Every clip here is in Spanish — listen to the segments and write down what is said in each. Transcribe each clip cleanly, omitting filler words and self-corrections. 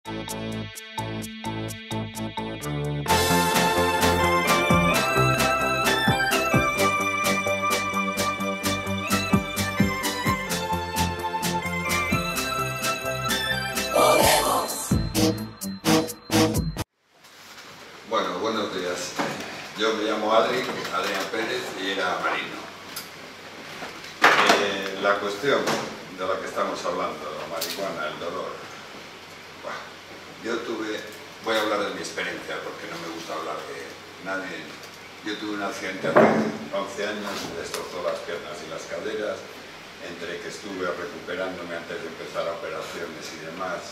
Bueno, buenos días. Yo me llamo Adrián Pérez y era marino. La cuestión de la que estamos hablando, la marihuana, el dolor. Voy a hablar de mi experiencia porque no me gusta hablar de nadie. Yo tuve un accidente hace 11 años, me destrozó las piernas y las caderas, entre que estuve recuperándome antes de empezar operaciones y demás,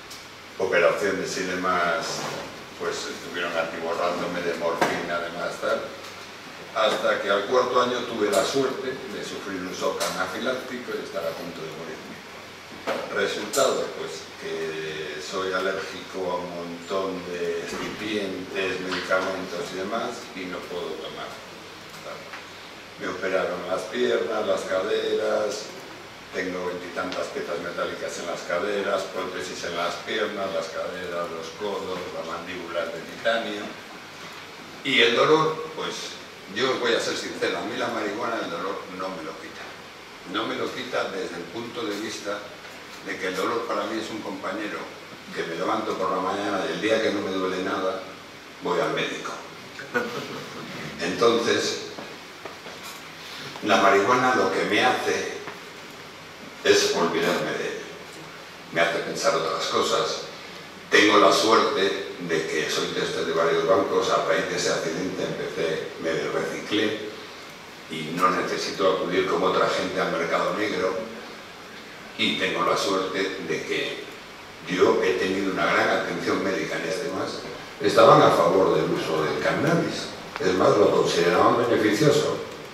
pues estuvieron atiborrándome de morfina, además tal, hasta que al cuarto año tuve la suerte de sufrir un shock anafiláctico y estar a punto de morirme. Resultado, pues que soy alérgico a un montón de excipientes, medicamentos y demás, y no puedo tomar. Me operaron las piernas, las caderas, tengo 20 y tantas piezas metálicas en las caderas, prótesis en las piernas, las caderas, los codos, la mandíbula de titanio. Y el dolor, pues yo os voy a ser sincero, a mí la marihuana el dolor no me lo quita. No me lo quita desde el punto de vista de que el dolor para mí es un compañero que me levanto por la mañana y el día que no me duele nada, voy al médico. Entonces, la marihuana lo que me hace es olvidarme de él. Me hace pensar otras cosas. Tengo la suerte de que soy tester de varios bancos. A raíz de ese accidente me reciclé y no necesito acudir como otra gente al mercado negro. Y tengo la suerte de que yo he tenido una gran atención médica en este más. Estaban a favor del uso del cannabis. Es más, lo consideraban beneficioso.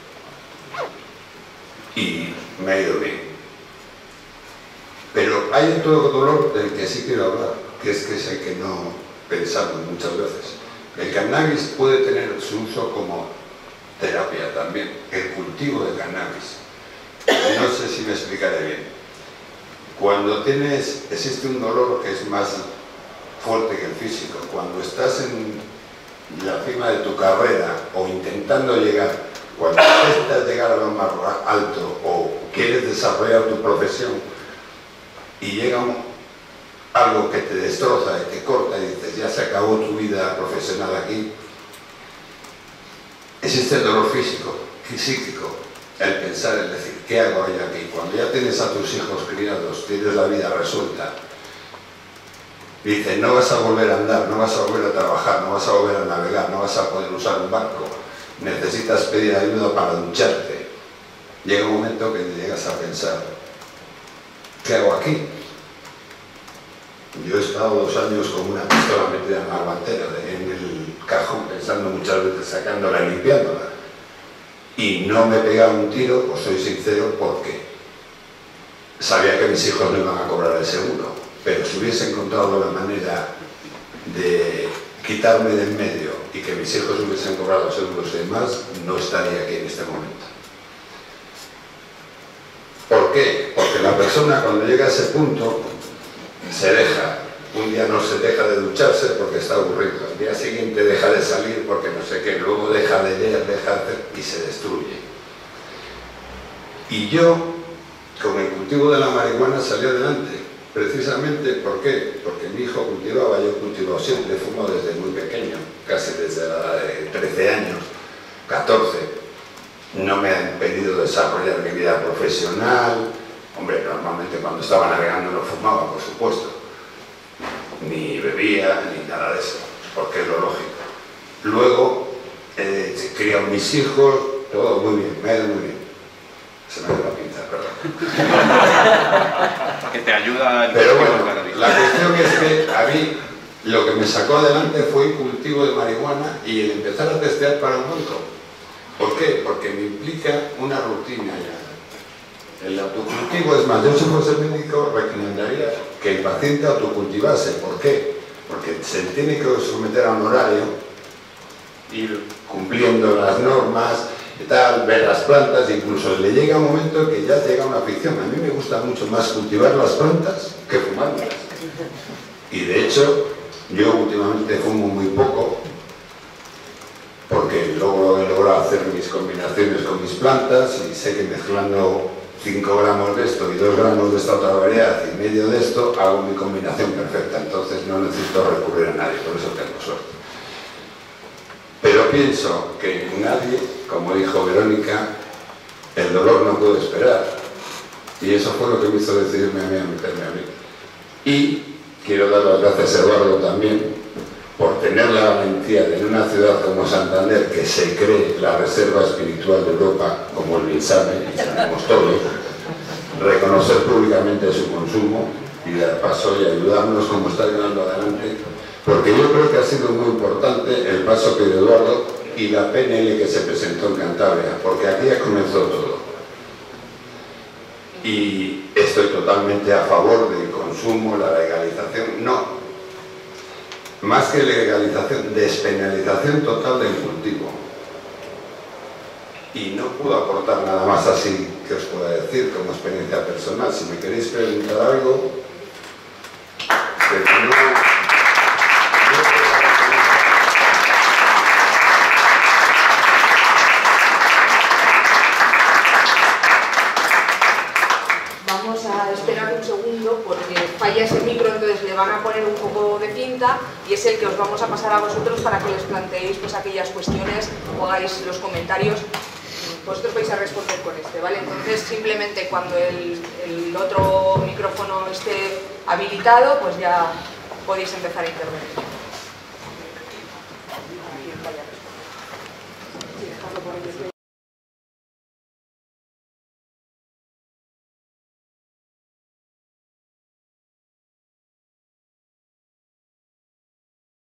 Y me ha ido bien. Pero hay otro dolor del que sí quiero hablar, que es el que no pensamos muchas veces. El cannabis puede tener su uso como terapia también, el cultivo de cannabis. No sé si me explicaré bien. Cuando existe un dolor que es más fuerte que el físico, cuando estás en la cima de tu carrera o intentando llegar, cuando intentas llegar a lo más alto o quieres desarrollar tu profesión, y llega algo que te destroza y te corta y dices, ya se acabó tu vida profesional aquí, existe el dolor físico y psíquico, el pensar, es decir, ¿qué hago yo aquí? Cuando ya tienes a tus hijos criados, tienes la vida resuelta, dices, no vas a volver a andar, no vas a volver a trabajar, no vas a volver a navegar, no vas a poder usar un barco, necesitas pedir ayuda para ducharte. Llega un momento que te llegas a pensar, ¿qué hago aquí? Yo he estado 2 años con una pistola metida en la guantera, en el cajón, pensando muchas veces sacándola y limpiándola. Y no me he pegado un tiro, os soy sincero, porque sabía que mis hijos no iban a cobrar el seguro. Pero si hubiese encontrado la manera de quitarme del medio y que mis hijos hubiesen cobrado seguros y demás, no estaría aquí en este momento. ¿Por qué? Porque la persona cuando llega a ese punto se deja, un día no se deja de ducharse porque está aburrido, al día siguiente deja de salir porque no sé qué, luego deja de leer, deja de hacer y se destruye. Y yo, con el cultivo de la marihuana salí adelante, precisamente, ¿por qué? Porque mi hijo cultivaba, yo cultivo siempre, fumo desde muy pequeño, casi desde la edad de 13 años, 14. No me ha impedido desarrollar mi vida profesional. Hombre, normalmente cuando estaba navegando no fumaba, por supuesto, ni bebía, ni nada de eso, porque es lo lógico. Luego, crié a mis hijos, todo muy bien, me ha ido muy bien. Se me ha ido la pinza, perdón. Que te ayuda... Pero bueno, la cuestión es que a mí lo que me sacó adelante fue el cultivo de marihuana y el empezar a testear para un banco. ¿Por qué? Porque me implica una rutina ya. El autocultivo, es más, yo si fuese médico recomendaría que el paciente autocultivase. ¿Por qué? Porque se tiene que someter a un horario, ir cumpliendo las normas, y tal, ver las plantas, incluso le llega un momento que ya llega una afición. A mí me gusta mucho más cultivar las plantas que fumarlas. Y de hecho, yo últimamente fumo muy poco, porque luego he logrado hacer mis combinaciones con mis plantas y sé que mezclando 5 gramos de esto y 2 gramos de esta otra variedad y medio de esto, hago mi combinación perfecta. Entonces no necesito recurrir a nadie, por eso tengo suerte. Pero pienso que nadie, como dijo Verónica, el dolor no puede esperar. Y eso fue lo que me hizo decidirme a mí a meterme a mí. Y quiero dar las gracias a Eduardo también por tener la valentía de en una ciudad como Santander, que se cree la reserva espiritual de Europa, como él bien sabe, y sabemos todos, reconocer públicamente su consumo y dar paso y ayudarnos como está llevando adelante, porque yo creo que ha sido muy importante el paso que dio Eduardo y la PNL que se presentó en Cantabria, porque aquí ya comenzó todo. Y estoy totalmente a favor del consumo, la legalización, no. Más que legalización, despenalización total del cultivo. Y no puedo aportar nada más así que os pueda decir como experiencia personal. Si me queréis preguntar algo, pero no... Vamos a esperar un segundo porque falla ese micro, entonces le van a poner un poco de cinta y es el que os vamos a pasar a vosotros para que les planteéis pues aquellas cuestiones o hagáis los comentarios. Vosotros vais a responder con este, ¿vale? Entonces simplemente cuando el otro micrófono esté habilitado, pues ya podéis empezar a intervenir. ¿Quién vaya a responder? Sí, dejarlo por ahí.